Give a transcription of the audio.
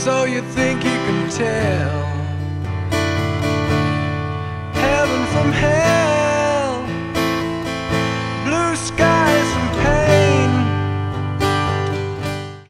so you think you can tell heaven from hell.